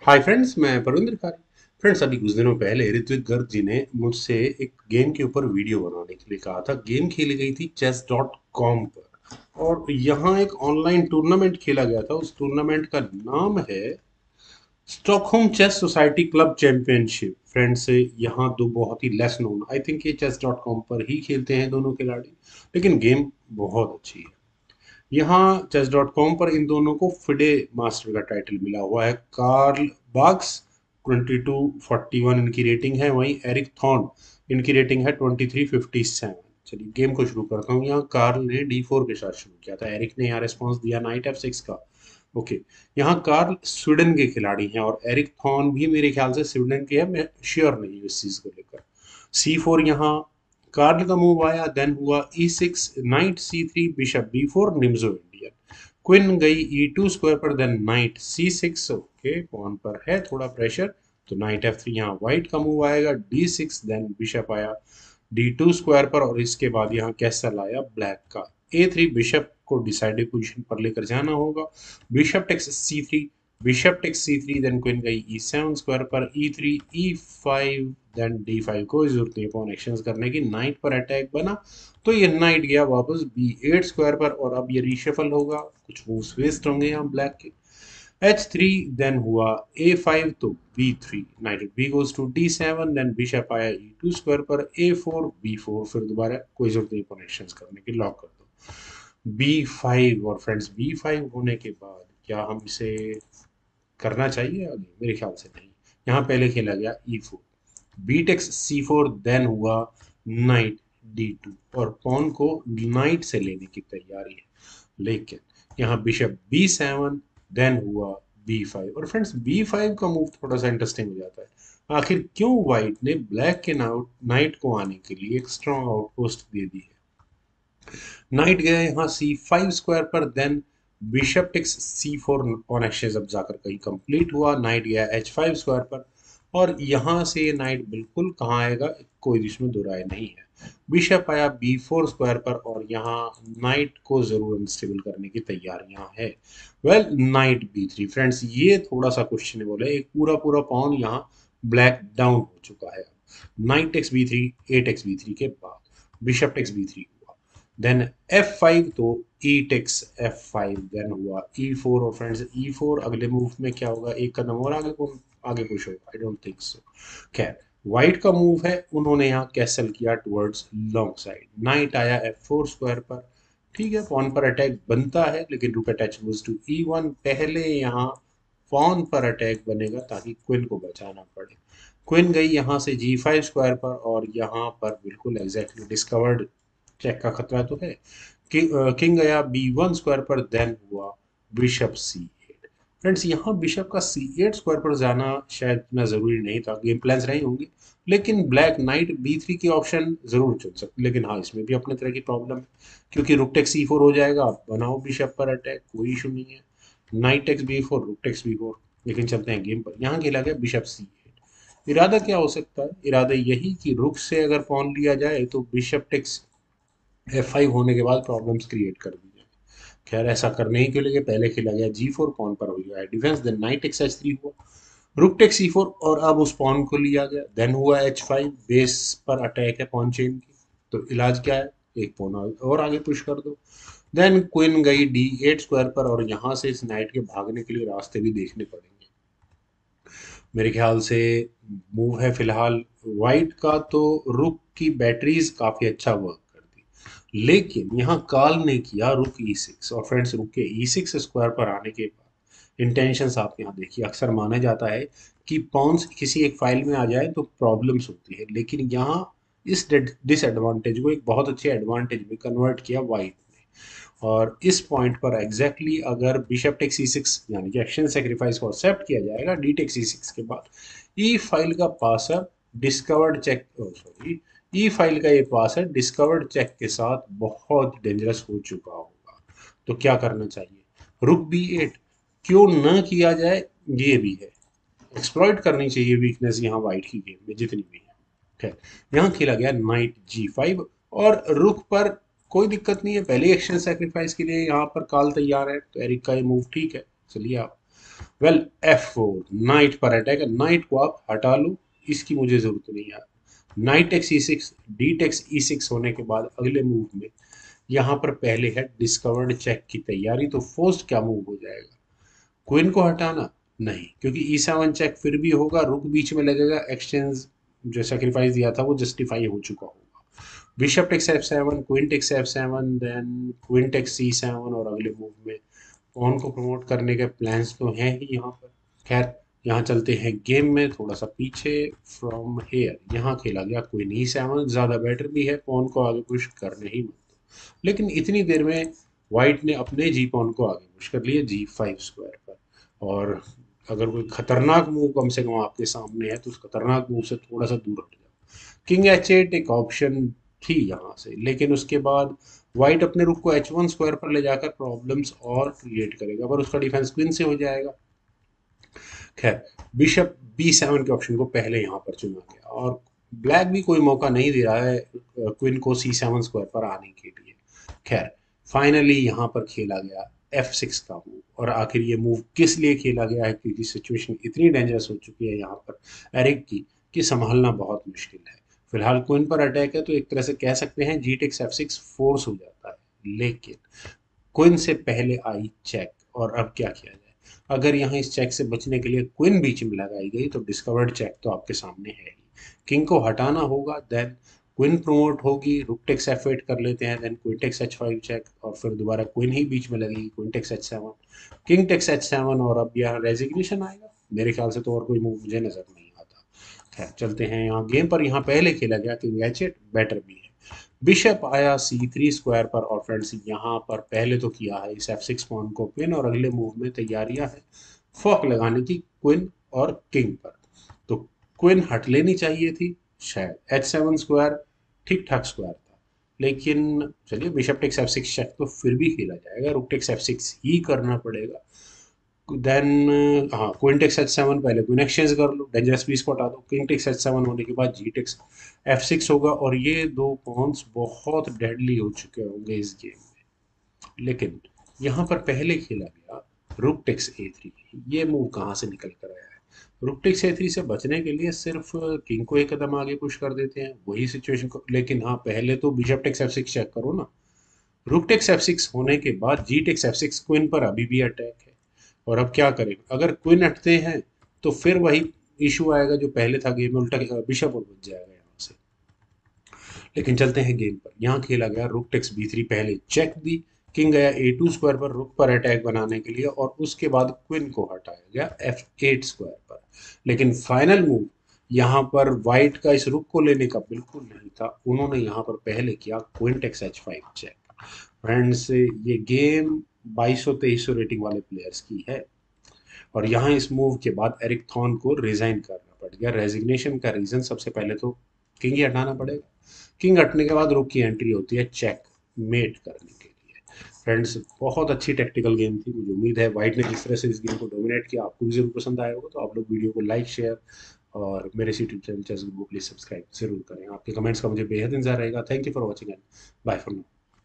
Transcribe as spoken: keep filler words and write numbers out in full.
Hi friends, मैं परविंदर खारी। Friends, अभी कुछ दिनों पहले ऋत्विक गर्ग जी ने मुझसे एक गेम के ऊपर वीडियो बनाने के लिए कहा था। गेम खेली गई थी चेस डॉट कॉम पर और यहाँ एक ऑनलाइन टूर्नामेंट खेला गया था। उस टूर्नामेंट का नाम है Stockholm chess society club championship. Friends, यहाँ दो बहुत ही लेस नोन, आई थिंक ये चेस डॉट कॉम पर ही खेलते हैं दोनों खिलाड़ी, लेकिन गेम बहुत अच्छी है। यहाँ चेस डॉट कॉम पर इन दोनों को फिडे मास्टर का टाइटल मिला हुआ है। Carl Bax twenty two forty one इनकी रेटिंग है, वहीं एरिक थॉर्न इनकी रेटिंग है ट्वेंटी थ्री फिफ्टी सेवन। चलिए गेम को शुरू करता हूँ। यहाँ कार्ल ने डी फोर के साथ शुरू किया था, एरिक ने यहाँ रेस्पॉन्स दिया नाइट एफ सिक्स का। ओके, यहाँ कार्ल स्वीडन के खिलाड़ी हैं और एरिक थॉर्न भी मेरे ख्याल से स्वीडन के हैं, मैं श्योर नहीं हूँ इस चीज को लेकर। सी फोर यहाँ कार्ल का मूव आया, देन हुआ e six, knight c three, bishop b four, Nimzo Indian. Queen गई ई टू स्क्वायर पर, then knight c six. Okay, pawn पर है थोड़ा प्रेशर, तो नाइट एफ थ्री। यहाँ व्हाइट का मूव आएगा डी सिक्स, देन बिशप आया डी टू स्क्वायर पर और इसके बाद यहाँ कैसल आया ब्लैक का ए थ्री। बिशप को डिसाइडेड पोजीशन पर लेकर जाना होगा। Bishop takes c three, bishop takes c three, then queen गई ई सेवन स्क्वायर पर, e three, e five, then d five. कोई जरूरत नहीं फोन एक्सचेंज करने की, नाइट पर अटैक बना तो ये नाइट गया वापस बी एट स्क्वायर पर और अब ये रीशफल होगा, कुछ मूव्स वेस्ट होंगे यहाँ ब्लैक के। एच थ्री, देन हुआ ए फाइव, तो b three, knight b goes to d seven, then bishop आया ई टू स्क्वायर पर, ए फोर, बी फोर, फिर दोबारा कोई जरूरत नहीं कनेक्शन करने की, लॉक कर दो बी फाइव। और फ्रेंड्स, बी फाइव होने के बाद क्या हम इसे करना चाहिए आगे? मेरे ख्याल से नहीं। यहाँ पहले खेला गया e four, b takes c four, then हुआ नाइट डी टू और पॉन को नाइट से लेने की तैयारी है, लेकिन यहाँ बिशप बी सेवन, देन हुआ बी फाइव। और फ्रेंड्स, बी फाइव का मूव थोड़ा सा इंटरेस्टिंग हो जाता है। आखिर क्यों व्हाइट ने ब्लैक के नाइट को आने के लिए एक स्ट्रॉन्ग आउटपोस्ट दे दी है? नाइट गया यहाँ सी फाइव स्क्वायर पर, then bishop takes c four on exchange अब जाकर कहीं कंप्लीट हुआ। नाइट गया एच फाइव स्क्वायर पर और यहाँ से नाइट बिल्कुल कहाँ आएगा, कोई इसमें दो राय नहीं है। बिशप आया बी फोर स्क्वायर पर और यहाँ नाइट को जरूर अनस्टेबल करने की तैयारियां है। Well, knight b three. Friends, ये थोड़ा सा क्वेश्चनेबल है, एक पूरा पूरा पॉन यहाँ ब्लैक डाउन हो चुका है। Knight takes b three, a takes b three के बाद bishop takes b three, then f five, तो e takes f five, then हुआ ई फोर। और फ्रेंड्स, ई फोर अगले मूव में क्या होगा, एक कदम और आगे कौन आगे पुश होगा? I don't think so. खैर, व्हाइट का मूव है, उन्होंने यहाँ कैसल किया टुवर्ड्स लॉन्ग साइड। नाइट आया एफ फोर स्क्वायर पर, ठीक है, पॉन पर अटैक बनता है, लेकिन rook attach moves to e one. पहले यहाँ पॉन पर अटैक बनेगा ताकि क्वीन को बचाना पड़े। क्वीन गई यहाँ से जी फाइव स्क्वायर पर और यहाँ पर बिल्कुल एग्जैक्टली डिस्कवर्ड चेक का खतरा तो है। कि, किंग गया बी वन स्क्वायर पर, देन हुआ बिशप सी एट। फ्रेंड्स, यहाँ बिशप का सी एट स्क्वायर पर जाना शायद इतना जरूरी नहीं था, गेम प्लान्स रहे होंगे, लेकिन ब्लैक नाइट बी थ्री की ऑप्शन जरूर चुन सकते। लेकिन हाँ, इसमें भी अपने तरह की प्रॉब्लम है, क्योंकि रुक टेक्स सी फोर हो जाएगा, आप बनाओ बिशप पर अटैक, कोई इशू नहीं है। Knight takes b four, rook takes b four. लेकिन चलते हैं गेम पर। यहाँ खेला गया बिशप सी एट। इरादा क्या हो सकता है? इरादा यही कि रुक से अगर पॉन लिया जाए तो बिशप टेक्स एफ फाइव होने के बाद प्रॉब्लम्स क्रिएट कर दी जाए। खैर, ऐसा करने ही के लिए पहले खेला गया जी फोर, पॉन पर हो गया defence, then knight x h three हुआ, रुक टेक सी फोर और अब उस पॉन को लिया गया, देन हुआ एच फाइव। बेस पर अटैक है पॉन चेन की, तो इलाज क्या है, एक पॉन और आगे पुश कर दो। देन क्वीन गई डी एट स्क्वायर पर और यहाँ से इस नाइट के भागने के लिए रास्ते भी देखने पड़ेंगे। मेरे ख्याल से मूव है फिलहाल वाइट का, तो रुक की बैटरीज काफी अच्छा वर्क करती, लेकिन यहाँ काल ने किया रुक ई सिक्स। और फ्रेंड्स, रुक के ई सिक्स स्क्वायर पर आने के बाद इंटेंशंस आप यहाँ देखिए। अक्सर माना जाता है कि पॉन्स किसी एक फाइल में आ जाए तो प्रॉब्लम्स होती है, लेकिन यहाँ इस डिसएडवांटेज को एक बहुत अच्छे एडवांटेज में कन्वर्ट किया वाइट ने। और इस पॉइंट पर एग्जैक्टली exactly अगर बिशप टेक सी सिक्स यानी कि एक्शन सेक्रीफाइस को एक्सेप्ट किया जाएगा डी टेक सी सिक्स के बाद, ई फाइल का passer discovered check, sorry, e file का ये पासर डिस्कवर्ड चेक के साथ बहुत डेंजरस हो चुका होगा। तो क्या करना चाहिए? रुक बी एट क्यों न किया जाए, ये भी है, एक्सप्लॉइट करनी चाहिए वीकनेस यहाँ वाइट की गेम में जितनी भी है। खैर, यहाँ खेला गया नाइट जी फाइव और रुक पर कोई दिक्कत नहीं है, पहले एक्शन सेक्रीफाइस के लिए यहाँ पर काल तैयार है, तो एरिक का ये मूव ठीक है। चलिए आप वेल एफ फोर नाइट पर अटैक है, नाइट को आप हटा लो, इसकी मुझे जरूरत नहीं है। Knight takes e six, d takes e six होने के बाद अगले मूव में यहाँ पर पहले है डिस्कवर्ड चेक की तैयारी, तो फर्स्ट क्या मूव हो जाएगा, क्वीन को हटाना नहीं, क्योंकि ई सेवन चेक फिर भी होगा, रुक बीच में लगेगा, एक्सचेंज जो सेक्रीफाइस दिया था वो जस्टिफाई हो चुका होगा। Bishop takes f seven, queen takes f seven, then queen takes c seven, और अगले मूव में पॉन को प्रमोट करने के प्लान्स तो हैं ही यहाँ पर। खैर यहाँ चलते हैं गेम में थोड़ा सा पीछे। फ्रॉम हेयर यहाँ खेला गया क्वीन ई सेवन, ज़्यादा बेटर भी है, पॉन को आगे पुश करने ही मत दो। लेकिन इतनी देर में वाइट ने अपने जी पॉन को आगे पुश कर लिया जी फाइव स्क्वायर पर, और अगर कोई खतरनाक मूव कम से कम आपके सामने है तो उस खतरनाक मूव से थोड़ा सा दूर हट जाओ। किंग एच एट एक ऑप्शन थी यहाँ से, लेकिन उसके बाद व्हाइट अपने रुक को एच वन स्क्वायर पर ले जाकर प्रॉब्लम्स और क्रिएट करेगा, पर उसका डिफेंस क्वीन से हो जाएगा। खैर बिशप बी सेवन के ऑप्शन को पहले यहाँ पर चुना गया, और ब्लैक भी कोई मौका नहीं दे रहा है क्वीन को सी सेवन स्क्वायर पर आने के लिए। खैर फाइनली यहाँ पर खेला गया एफ सिक्स का मूव, और आखिर ये मूव किस लिए खेला गया है, क्योंकि सिचुएशन इतनी डेंजरस हो चुकी है यहाँ पर एरिक की कि संभालना बहुत मुश्किल है। फिलहाल क्वीन पर अटैक है, तो एक तरह से कह सकते हैं g takes f six force हो जाता है, लेकिन क्वीन से पहले आई चेक, और अब क्या किया जाए। अगर यहाँ इस चेक से बचने के लिए क्वीन बीच में लगाई गई तो डिस्कवर्ड चेक तो आपके सामने है ही, किंग को हटाना होगा, देन क्वीन प्रमोट होगी, रुक टेक्स एफ एट कर लेते हैं, then queen takes h five check, और फिर दोबारा क्वीन ही बीच में लगेगी, queen takes h seven, king takes h seven, और अब यहाँ रेजिग्नेशन आएगा। मेरे ख्याल से तो और कोई मूव मुझे नजर नहीं आता। खैर चलते हैं यहाँ गेम पर। यहाँ पहले खेला गया किंग एच एट, बेटर भी है। बिशप आया सी थ्री स्क्वायर पर, और फ्रेंड्स यहाँ पर पहले तो किया है इस एफ सिक्स पॉन को पिन, और अगले मूव में तैयारियां है फॉक लगाने की क्वीन और किंग पर। तो क्वीन हट लेनी चाहिए थी शायद, एच सेवन स्क्वायर ठीक ठाक स्क्वायर था, लेकिन चलिए bishop takes f six check तो फिर भी खेला जाएगा, रुक टेक्स एफ सिक्स ही करना पड़ेगा। देन हाँ क्वीन टेक्स एच सेवन, पहले क्वीन एक्सचेंज कर लो, डेंजरस पीस को हटा दो, किंग टेक्स एच सेवन होने के बाद जी टेक्स एफ सिक्स होगा, और ये दो पॉन्स बहुत डेडली हो चुके होंगे इस गेम में। लेकिन यहाँ पर पहले खेला गया रुक टेक्स ए थ्री, ये मूव कहाँ से निकल कर आया है। रुक टेक्स ए थ्री से बचने के लिए सिर्फ किंग को एक कदम आगे पुश कर देते हैं, वही सिचुएशन को, लेकिन हाँ पहले तो bishop takes f six check करो ना। रुक टेक्स एफ सिक्स होने के बाद g takes f six, queen पर अभी भी अटैक है, और अब क्या करें, अगर क्वीन हटते हैं तो फिर वही इशू आएगा जो पहले था गेम में, उल्टा बिशप और बच जाएगा यहाँ से। लेकिन चलते हैं गेम पर। यहाँ खेला गया रुक टेक्स बी थ्री, पहले चेक दी, किंग गया ए टू स्क्वायर पर रुक पर अटैक बनाने के लिए, और उसके बाद क्वीन को हटाया गया एफ एट स्क्वायर पर। लेकिन फाइनल मूव यहाँ पर वाइट का इस रुक को लेने का बिल्कुल नहीं था, उन्होंने यहाँ पर पहले किया queen takes h five check. Friends ये गेम बाईस सौ तेईस सौ रेटिंग वाले प्लेयर्स की है, और यहाँ इस मूव के बाद एरिक थॉन को रिजाइन करना पड़ गया। रेजिग्नेशन का रीजन सबसे पहले तो किंग ही हटाना पड़ेगा, किंग हटने के बाद रुक की एंट्री होती है चेक मेट करने के लिए। फ्रेंड्स बहुत अच्छी टेक्टिकल गेम थी, मुझे उम्मीद है वाइट ने जिस तरह से इस गेम को डोमिनेट किया आपको भी जरूर पसंद आया होगा। तो आप लोग वीडियो को लाइक शेयर और मेरे यूट्यूब चैनल चेस को प्लीज सब्सक्राइब जरूर करें। आपके कमेंट्स का मुझे बेहद इंतजार रहेगा। Thank you for watching and bye for now.